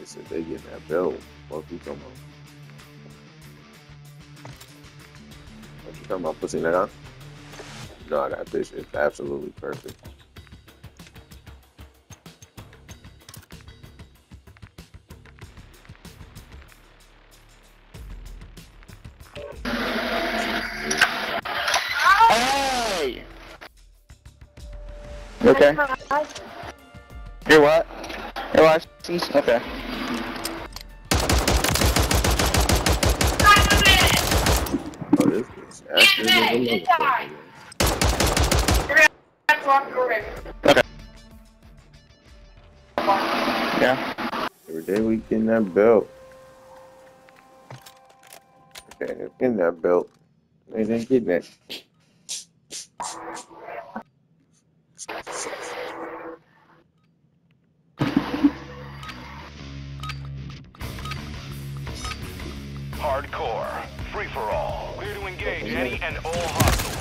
They said they getting that belt. What you talking about? What you talking about? Pussy nigga? No, that bitch is absolutely perfect. Hey! You okay? Your what? Your license? Okay. Oh, this is accurate as a motherfucker, man. Okay. Yeah. Every day we getting that belt. Okay, getting that belt. They ain't getting that. Hardcore. Free for all. Clear to engage any and all hostiles.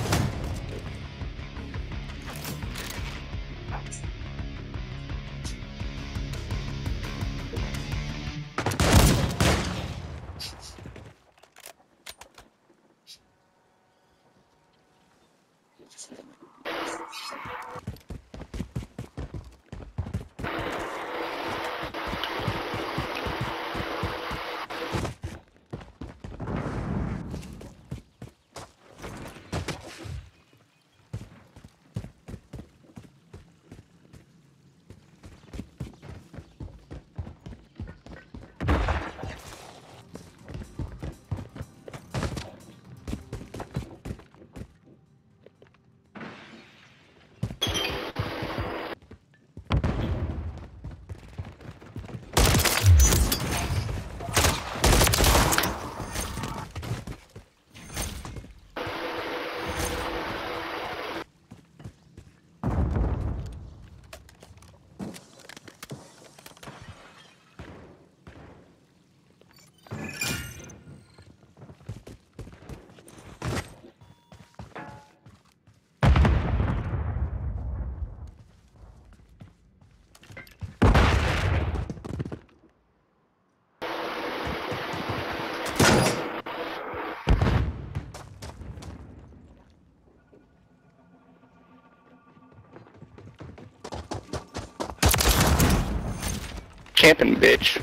Camping, bitch.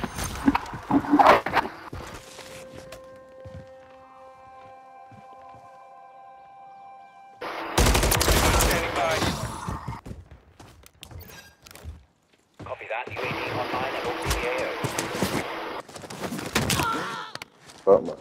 Standing by. Copy that. UAV online and OPDAO. Fuck my.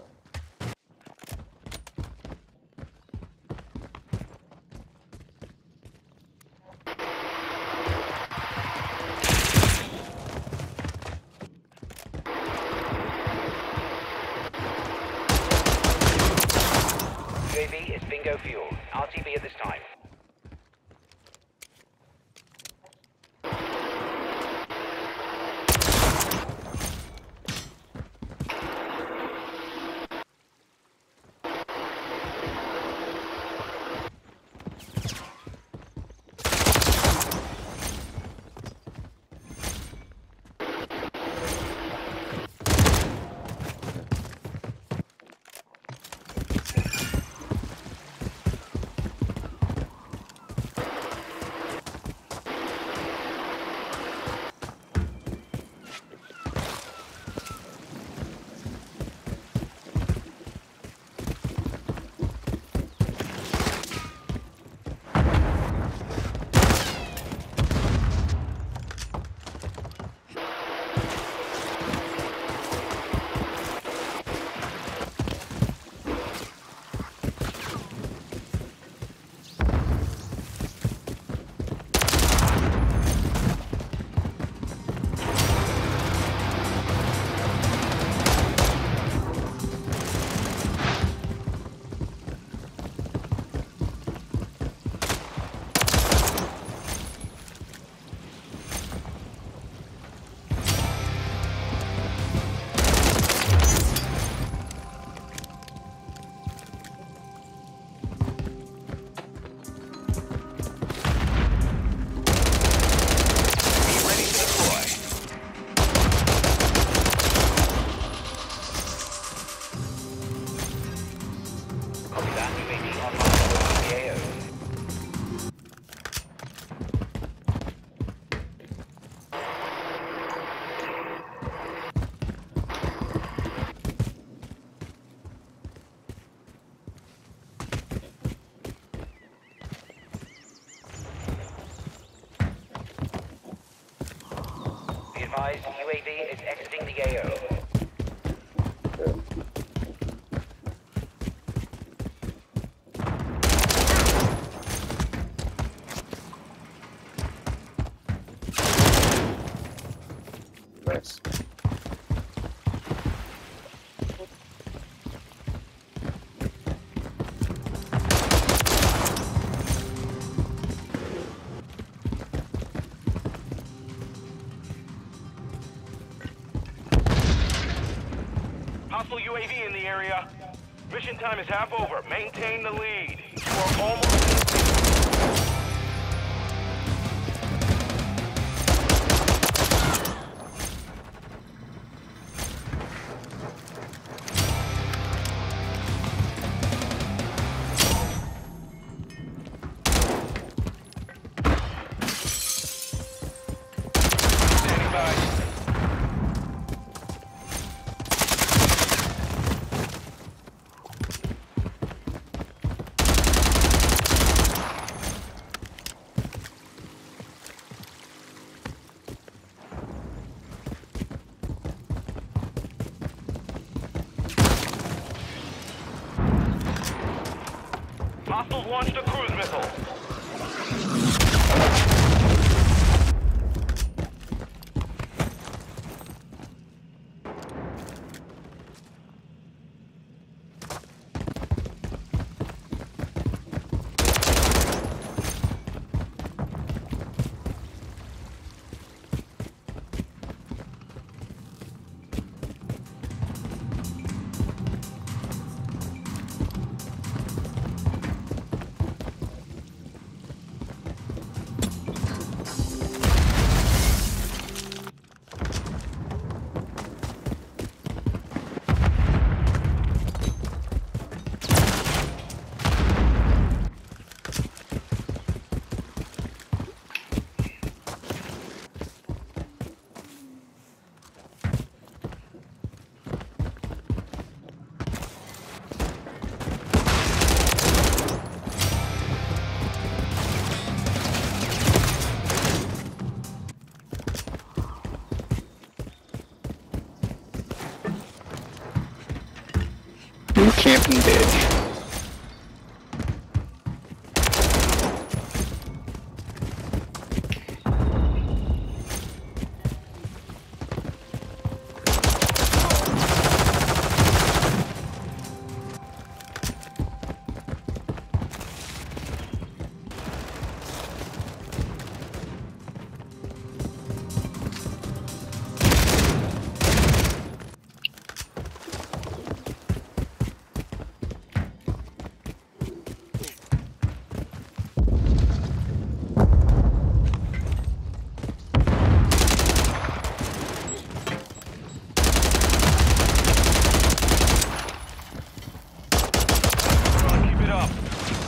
UAV is bingo fuel. RTB at this time. advised, UAV is exiting the AO. Nice. Hostile UAV in the area. Mission time is half over. Maintain the lead. You are almost... Standing by. Hostiles launched a cruise missile. You camping bitch. Keep it up.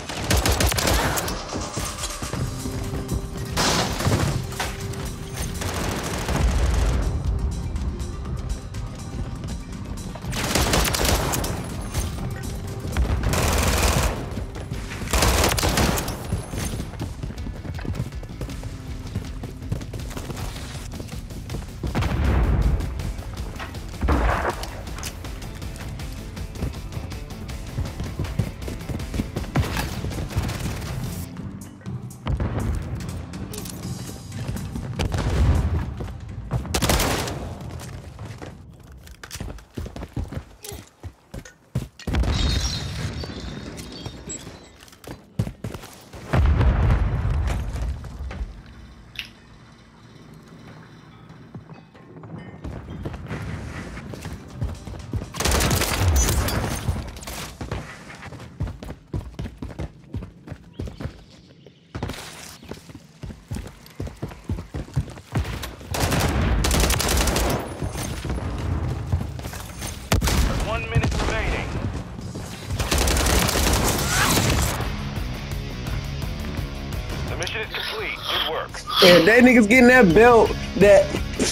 Mission is complete. Good work. Yeah, that nigga's getting that belt. That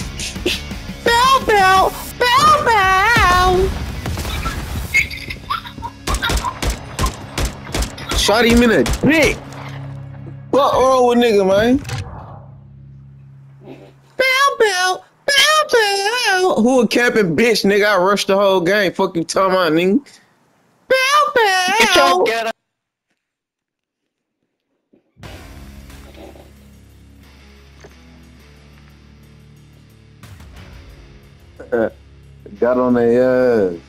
belt. Shot him in the dick. What wrong with nigga, man? Bow. who a camping bitch, nigga? I rushed the whole game. Fuck you talking about, nigga. Bow, Get your bow. get up. Got on their ass.